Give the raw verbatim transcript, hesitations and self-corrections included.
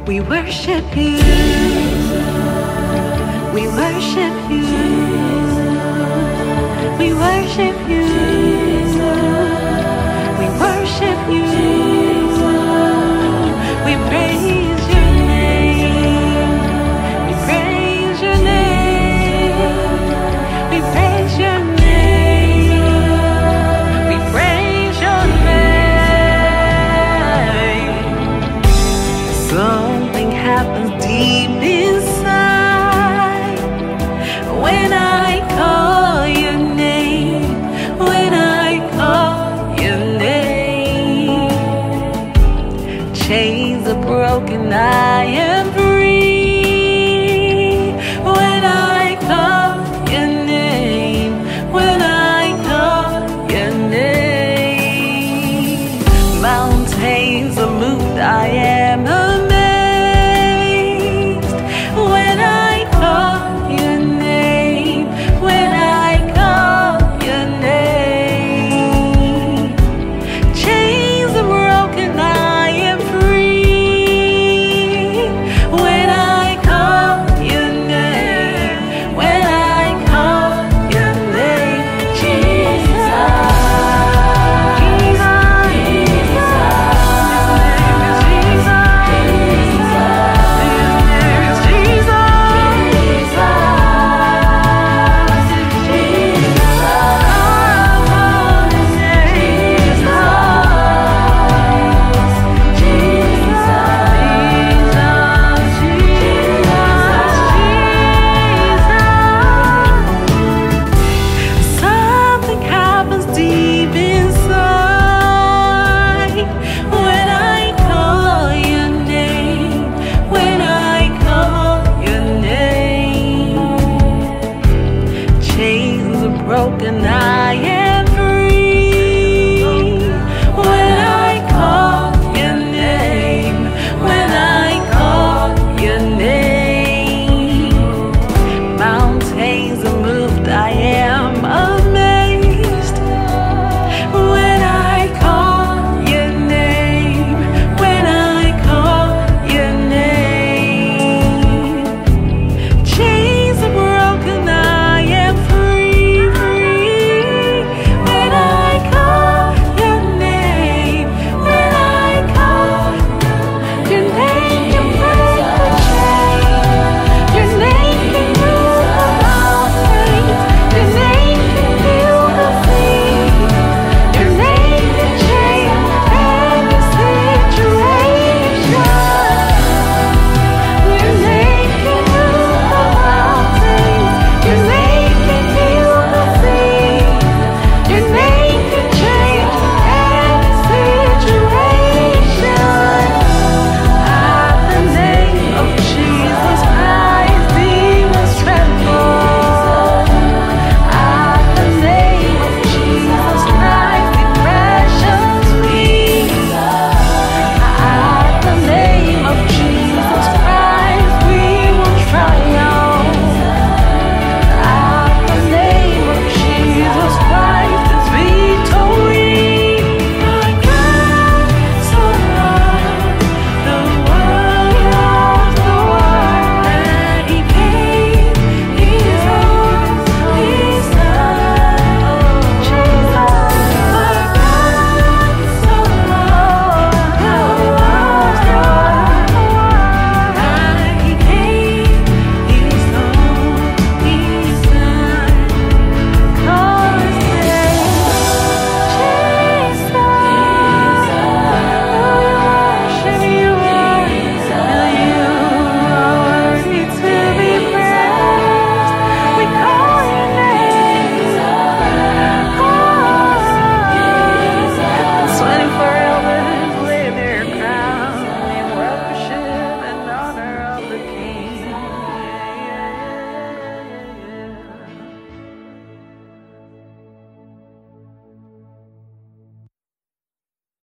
We worship you. We worship you. We worship you. We worship you. We praise your name. We praise your name. We praise your name. We praise your name. Something happens deep inside when I call your name. When I call your name, chains are broken, I am free. When I call your name, when I call your name, mountains are moved, I am